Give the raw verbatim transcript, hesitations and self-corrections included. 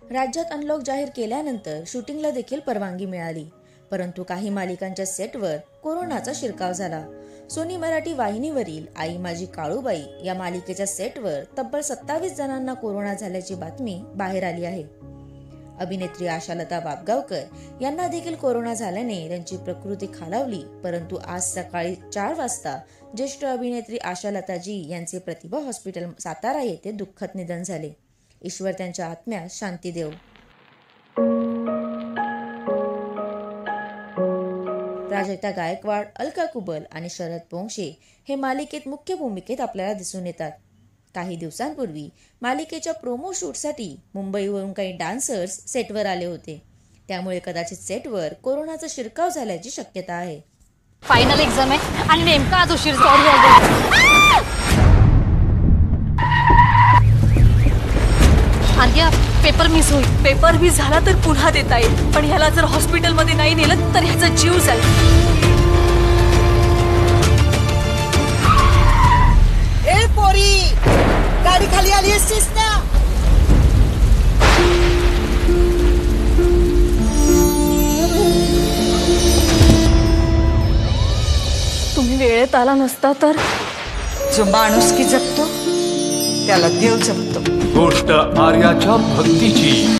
राज्यात अनलॉक जाहीर केल्यानंतर शूटिंगला देखील परवानगी मिळाली, परंतु काही मालिकांच्या सेटवर कोरोनाचा शिरकाव झाला। सोनी मराठी वाहिनीवरील आई माझी काळूबाई या मालिकेच्या सेटवर तब्बल सत्तावीस जणांना कोरोना झाल्याची बातमी बाहेर आली आहे। अभिनेत्री आशालता वाबगावकर यांना देखील कोरोना झाल्याने त्यांची प्रकृती खालावली, परंतु आज सकाळी चार वाजता ज्येष्ठ अभिनेत्री आशालताजी यांचे प्रतिभा हॉस्पिटल सातारा येथे दुःखद निधन झाले। ईश्वर त्यांच्या आत्म्यास शांती देव। प्राजक्ता गायकवाड, अलका कुबल आणि शरद पोंक्षे हे मालिकेत मुख्य भूमिकेत आपल्याला दिसून येतात। काही दिवसांपूर्वी मालिकेच्या प्रोमो शूटसाठी मुंबईवरून काही डान्सर्स सेटवर आले होते, त्यामुळे कदाचित सेटवर कोरोनाचा शिरकाव झाल्याची शक्यता आहे। फायनल एक्झाम आहे आणि नेमका आज उशीर झाला। आर्या, पेपर मिस होईल। पेपर मिस झाला तर पुन्हा देता येईल, पण ह्याला जर हॉस्पिटलमध्ये नाही नेलं तर ह्याचा जीव जाईल। ए पोरी, गाडी खाली आली असतीस ना? तुम्ही वेळेत आला नसता तर? जो माणुसकी जपतो त्याला देव जपतो। गोष्ट आर्याच्या भक्तीची।